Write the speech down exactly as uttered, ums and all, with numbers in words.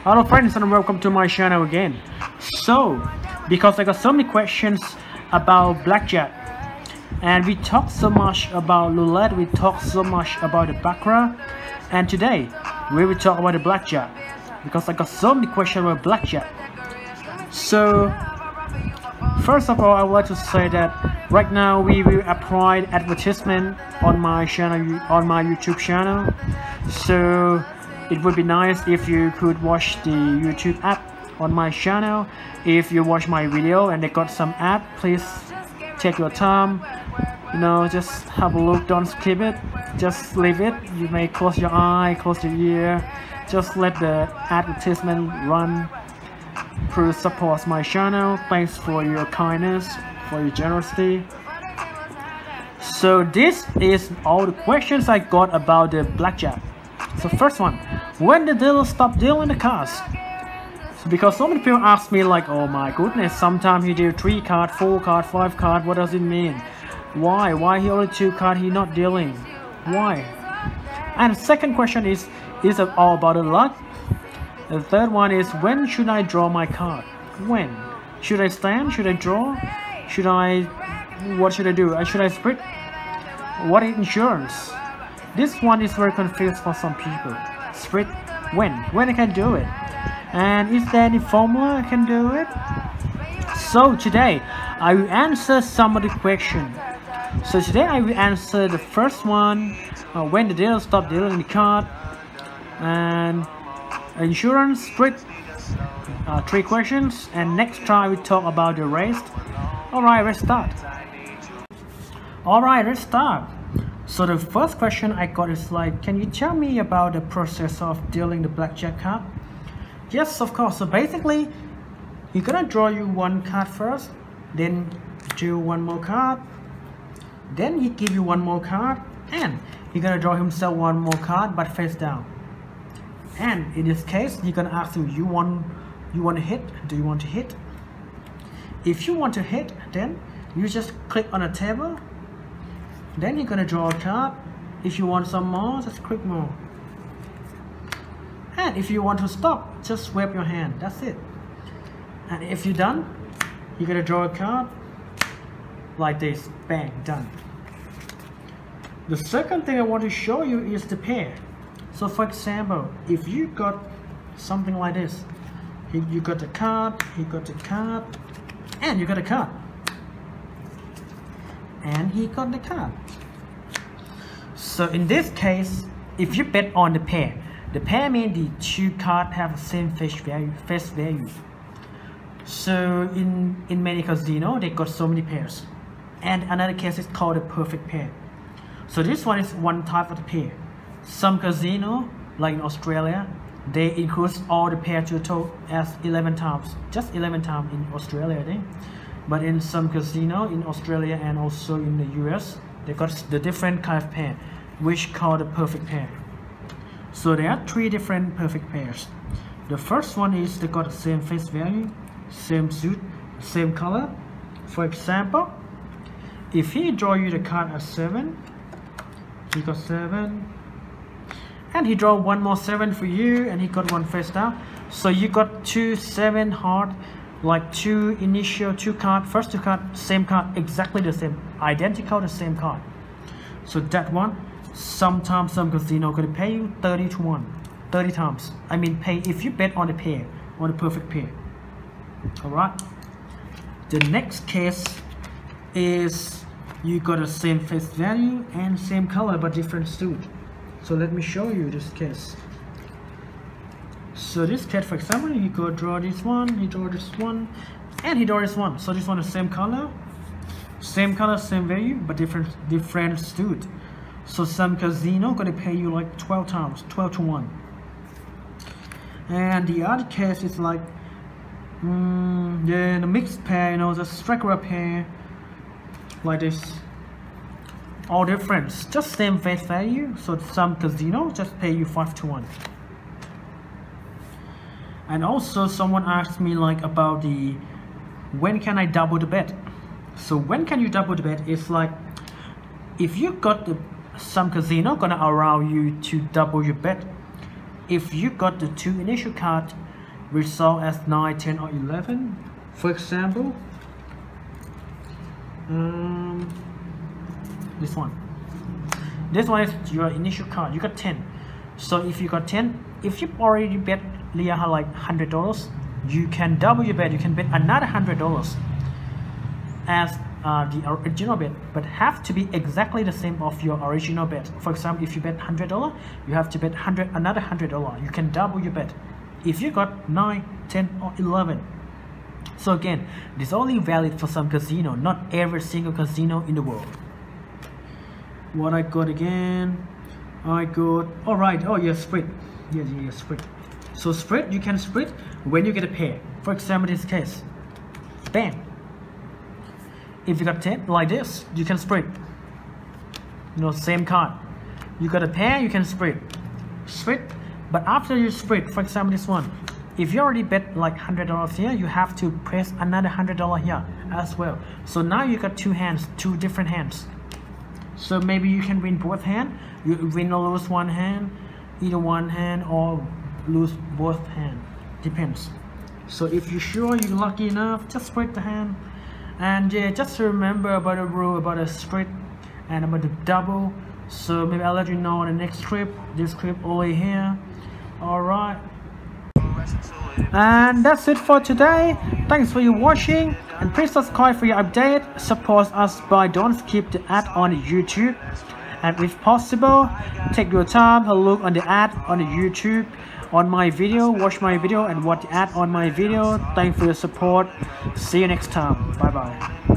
Hello friends, and welcome to my channel again. So, because I got so many questions about blackjack, and we talk so much about roulette, we talk so much about the baccarat, and today we will talk about the blackjack because I got so many questions about blackjack. So, first of all, I would like to say that right now we will apply advertisement on my channel, on my YouTube channel. So it would be nice if you could watch the YouTube app on my channel. If you watch my video and they got some app, please take your time, you know, just have a look, don't skip it, just leave it. You may close your eye, close your ear, just let the advertisement run. Please support my channel. Thanks for your kindness, for your generosity. So this is all the questions I got about the blackjack. So first one, when the dealer stop dealing the cards? So because so many people ask me like, oh my goodness, sometimes he deal three card, four card, five card, what does it mean? Why? Why he only two card, he not dealing? Why? And the second question is, is it all about the luck? The third one is, when should I draw my card? When? Should I stand? Should I draw? Should I, what should I do? Should I split? What is insurance? This one is very confused for some people. Split when? When I can do it? And is there any formula I can do it? So today I will answer some of the questions. So today I will answer the first one, uh, when the dealer stop dealing the card, and insurance, split, uh, three questions, and next time we talk about the rest. Alright, let's start. Alright, let's start. So the first question I got is like, can you tell me about the process of dealing the blackjack card? Yes, of course. So basically, you're gonna draw you one card first, then do one more card, then he give you one more card, and he's gonna draw himself one more card but face down. And in this case, he's gonna ask you, you want you want to hit? Do you want to hit? If you want to hit, then you just click on a table. Then you're gonna draw a card. If you want some more, just click more. And if you want to stop, just wave your hand. That's it. And if you're done, you're gonna draw a card like this. Bang, done. The second thing I want to show you is the pair. So for example, if you got something like this, you got the card, you got the card, and you got a card. And he got the card. So in this case, if you bet on the pair, the pair means the two cards have the same face value. Face value. So in in many casinos, they got so many pairs. And another case is called a perfect pair. So this one is one type of the pair. Some casino, like in Australia, they increase all the pair to a total as eleven times. Just eleven times in Australia, I think. But in some casino in Australia and also in the U S, they got the different kind of pair, which called the perfect pair. So there are three different perfect pairs. The first one is they got the same face value, same suit, same color. For example, if he draw you the card as seven, he got seven, and he draw one more seven for you, and he got one face down. So you got two seven hard. Like two initial two card, first two card, same card, exactly the same, identical the same card. So that one, sometimes some casino gonna pay you thirty to one, thirty times. I mean pay if you bet on the pair, on the perfect pair. Alright. The next case is you got the same face value and same color but different suit. So let me show you this case. So this cat, for example, he could draw this one, he draw this one, and he draw this one. So this one is same color, same color, same value, but different different suit. So some casino gonna pay you like twelve times, twelve to one. And the other case is like, mm, yeah, the mixed pair, you know, the regular pair, like this. All different, just same face value. So some casino just pay you five to one. And also someone asked me like about the when can I double the bet. So when can you double the bet? It's like if you got the some casino gonna allow you to double your bet. If you got the two initial card result as nine, ten, or eleven. For example, um, this one. This one is your initial card. You got ten. So if you got ten, if you already bet Leah like one hundred dollars, you can double your bet. You can bet another one hundred dollars as uh, the original bet, but have to be exactly the same of your original bet. For example, if you bet one hundred dollars, you have to bet one hundred, another one hundred dollars. You can double your bet if you got nine, ten, or eleven. So again, this is only valid for some casino, not every single casino in the world. What I got again? I got, all right, oh yeah, spread. Yeah, yeah, yeah, spread. So spread, you can spread when you get a pair. For example, this case, bam. If you got ten like this, you can spread. You know, same card. You got a pair, you can spread. Spread, but after you spread, for example, this one, if you already bet like one hundred dollars here, you have to press another one hundred dollars here as well. So now you got two hands, two different hands. So maybe you can win both hand. You win or lose one hand, either one hand or lose both hand. Depends. So if you're sure you're lucky enough, just spread the hand. And yeah, just remember about the rule about the spread and about the double. So maybe I'll let you know on the next trip. This trip only here. Alright. And that's it for today. Thanks for you watching, and please subscribe for your update. Support us by don't skip the ad on YouTube, and if possible, take your time to look on the ad on the YouTube on my video, watch my video and watch the ad on my video. Thanks for your support. See you next time. Bye bye.